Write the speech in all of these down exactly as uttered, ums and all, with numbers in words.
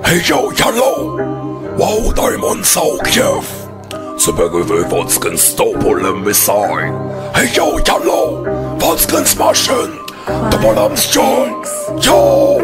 Hey yo, hallo! Wardaimond Cos. Supergefühl, was kannst topol-m sein? Hey yo, hallo! Was kannst machen? Topol-m schon! Yo!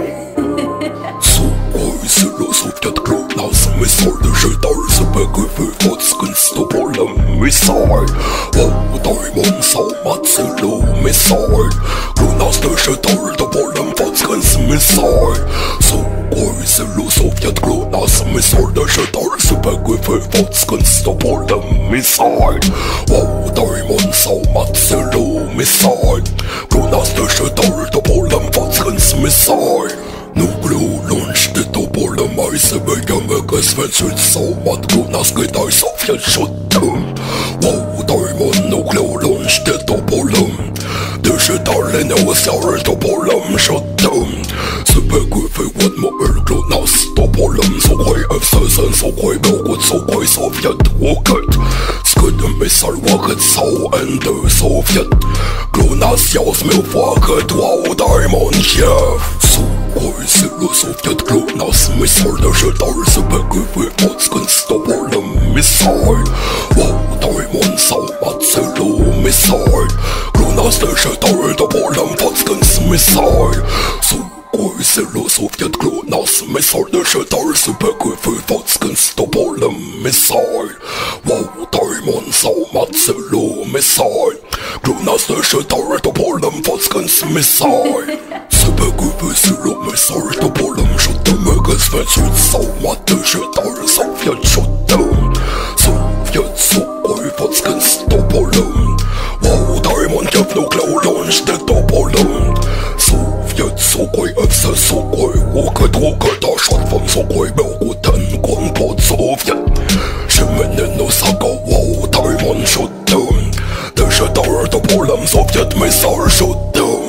So äußerlos auf der Glonass, mit soldische Dar, Supergefühl, was kannst topol-m sein? Wardaimond Cos, Matzelo, mit sein. Glonass, der Dar, topol-m, was kannst sein? So äußerlos auf der Glonass, mit soldische Dar, Supergefühl, was kannst topol-m sein? Wardaimond Cos, Matzelo, mit sein. Glonass, der Dar, topol-m, was kannst sein? Nu glonans det topol-m, se bygger mycket svenskt så att glonass gudar så fjällsköttum. Wardaimond nu glonans det topol-m, det skötarlen och sjar topol-m sköttum. Supergudfögåd mål glonass topol-m, så går öfsösen, så går något, så går Sovjet-åket. Skudden missar vaket så ändå Sovjet. Glonass jag småfaket, Wardaimond chef. Äußerlos auf der Glonass, mit soldische Dar, Supergefühl, was kannst topol-m sein? Wardaimond Cos, Matzelo, mit sein. Glonass, der Dar, topol-m, was kannst sein? So äußerlos auf der Glonass, mit soldische Dar, Supergefühl, was kannst topol-m sein? Wardaimond Cos, Matzelo, mit sein. Glonass, der Dar, topol-m, was kannst sein? Supergefühl, solo, med sår, topol-m, skjøtte, mycket svenskt så att det skötar Sovjet skjøttum. Sovjet så oj, vad skans topol-m. Wardaimond kjøp no glonans det topol-m. Sovjet så oj, öfse så oj, åket åket har skjøtt från så oj, båten gång på Sovjet. Skymmenen och saga Wardaimond skjøttum. Det skötar topol-m, Sovjet med sår skjøttum.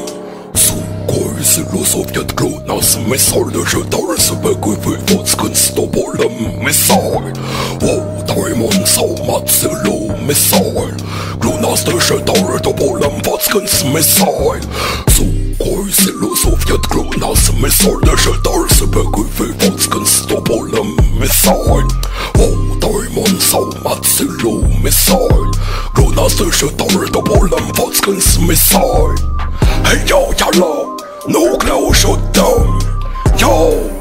Äußerlos auf der Glonass, mit soldische Dar, Supergefühl, was kannst topol-m sein? Wardaimond Cos, Matzelo, mit sein. Glonass, der Dar, topol-m, was kannst sein? So äußerlos auf der Glonass, mit soldische Dar, Supergefühl, was kannst topol-m sein? Wardaimond Cos, Matzelo, mit sein. Glonass, der Dar, topol-m, was kannst sein? Hey yo, hallo! Nu glonans, yo!